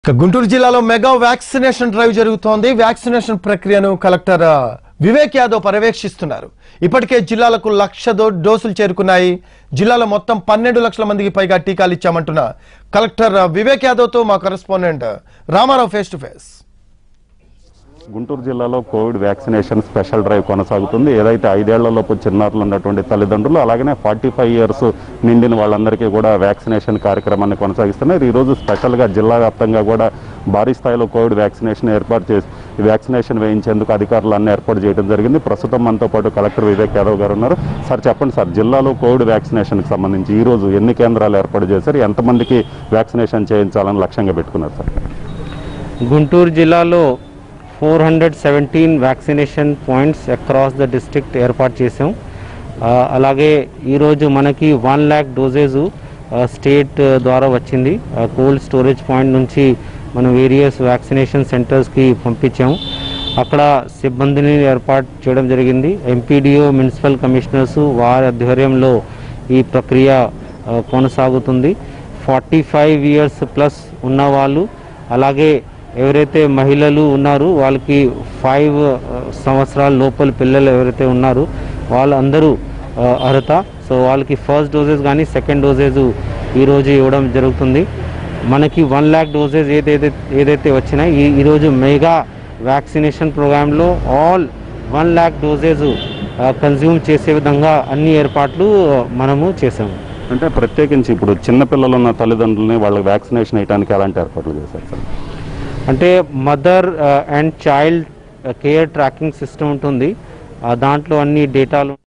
గుంటూరు జిల్లాలో mega vaccination drive జరుగుతోంది. Vaccination ప్రక్రియను కలెక్టర్ వివేక్ యాదవ్ పర్యవేక్షిస్తున్నారు. ఇప్పటికే జిల్లాలకు 1,00,000 డోసులు చేరుకున్నాయి. జిల్లాలో మొత్తం 12 లక్షల మందికి పైగా టీకాలు ఇచ్చామంటున్న కలెక్టర్ వివేక్ యాదవ్ తో మా correspondent Ramarao face to face. Guntur జిల్లాలో కోవిడ్ వ్యాక్సినేషన్ స్పెషల్ డ్రైవ్ కొనసాగుతుంది. ఏదైతే 5 ఏళ్లలోపు చిన్నారులు ఉన్నటువంటి తల్లిదండ్రులు అలాగనే 45 ఇయర్స్ నిండిన వాళ్ళందరికీ కూడా వ్యాక్సినేషన్ కార్యక్రమాన్ని కొనసాగిస్తున్నారు. ఈరోజు స్పెషల్గా జిల్లా వ్యాప్తంగా కూడా భారీ స్థాయిలో కోవిడ్ వ్యాక్సినేషన్ ఏర్పాటు చేసి వ్యాక్సినేషన్ వేయించేందుకు అధికారులన్నీ ఏర్పాటు చేయడం జరిగింది. ప్రస్తుతం మనతో పాటు కలెక్టర్ వివేక్ యాదవ్ గారు ఉన్నారు. సార్ చెప్పండి సార్, జిల్లాలో కోవిడ్ వ్యాక్సినేషన్కి సంబంధించి ఈరోజు ఎన్ని కేంద్రాలు ఏర్పాటు చేశారు, ఎంతమందికి వ్యాక్సినేషన్ చేయించాలని లక్ష్యంగా పెట్టుకున్నారు సార్? గుంటూరు జిల్లాలో 417 vaccination points across the district ఏర్పాటు చేసాం. అలాగే ఈరోజు మనకి 1 lakh డోజెస్ స్టేట్ ద్వారా వచ్చింది. కోల్డ్ స్టోరేజ్ పాయింట్ నుంచి మనం వేరియస్ వ్యాక్సినేషన్ సెంటర్స్కి పంపించాము. అక్కడ సిబ్బందిని ఏర్పాటు చేయడం జరిగింది. ఎంపీడీఓ మున్సిపల్ కమిషనర్స్ వారి ఆధ్వర్యంలో ఈ ప్రక్రియ కొనసాగుతుంది. 45 ఇయర్స్ ప్లస్ ఉన్నవాళ్ళు అలాగే ఎవరైతే మహిళలు ఉన్నారో వాళ్ళకి 5 సంవత్సరాల లోపల పిల్లలు ఎవరైతే ఉన్నారో వాళ్ళందరూ అర్హత. సో వాళ్ళకి ఫస్ట్ డోసెస్ కానీ సెకండ్ డోసెస్ ఈరోజు ఇవ్వడం జరుగుతుంది. మనకి 1 lakh డోసెస్ ఏదైతే వచ్చినాయి ఈరోజు మెగా వ్యాక్సినేషన్ ప్రోగ్రాంలో ఆల్ 1 lakh డోసెస్ కన్జ్యూమ్ చేసే విధంగా అన్ని ఏర్పాట్లు మనము చేసాము. అంటే ప్రత్యేకించి ఇప్పుడు చిన్నపిల్లలు ఉన్న తల్లిదండ్రులని వాళ్ళకి వ్యాక్సినేషన్ వేయడానికి ఎలాంటి ఏర్పాట్లు చేశారు సార్? అంటే mother and child care tracking system ఉంటుంది. దాంట్లో అన్ని డేటాలు